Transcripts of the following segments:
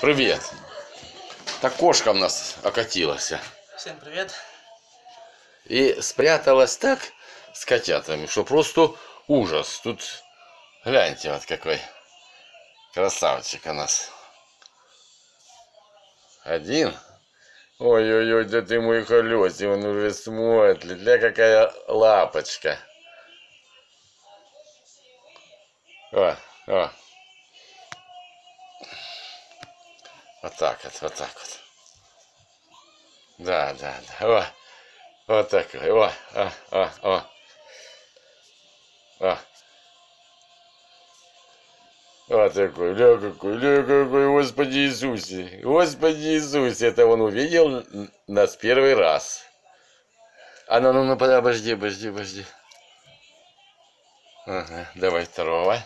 Привет. Так кошка у нас окатилась. Всем привет. И спряталась так с котятами, что просто ужас. Тут гляньте, вот какой красавчик у нас. Один. Ой-ой-ой, да ты мой холёсый, он уже смотрит. Ля какая лапочка. О. Вот так вот, вот так вот. Да. О, вот такой. О. Вот такой, ля какой, Господи Иисусе. Господи Иисусе, это он увидел нас первый раз. А ну, обожди. Ага, давай второго.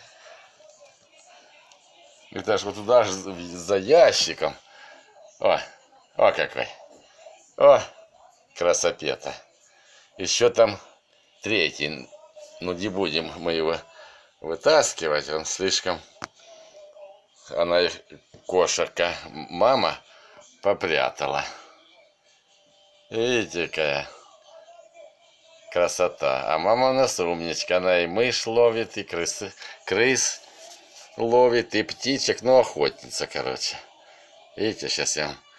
Это ж вот туда же за ящиком. О какой. О, красопета. Еще там третий. Ну, не будем мы его вытаскивать. Он слишком... Она их, кошерка, мама попрятала. Видите, какая красота. А мама у нас умничка. Она и мышь ловит, и крыс ловит, и птичек. Ну, охотница, короче. Видите, сейчас я вам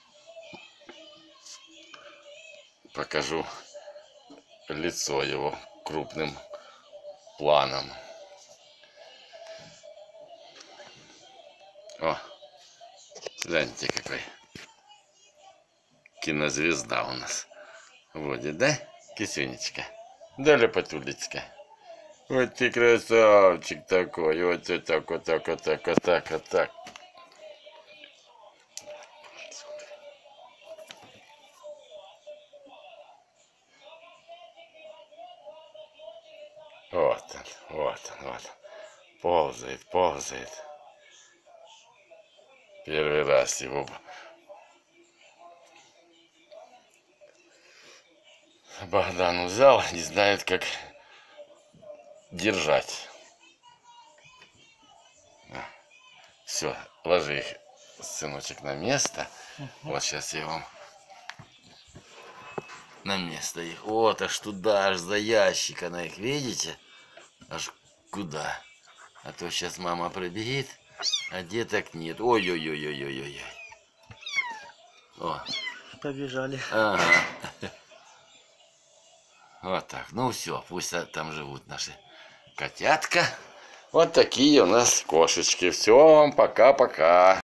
покажу лицо его крупным планом. О, гляньте, какой кинозвезда у нас водит, да, кисюнечка? Да, Лепотулечка? Вот ты красавчик такой, вот так. Вот он. Ползает. Первый раз его Богдан взял, не знает, как держать. Все, ложи их, сыночек, на место. Вот сейчас я вам на место их. Вот аж туда, аж за ящик она их, видите? Аж куда? А то сейчас мама прибегит, а деток нет. Ой. О. Побежали. Ага. Вот так. Ну все, пусть там живут наши котятка. Вот такие у нас кошечки. Все, пока-пока.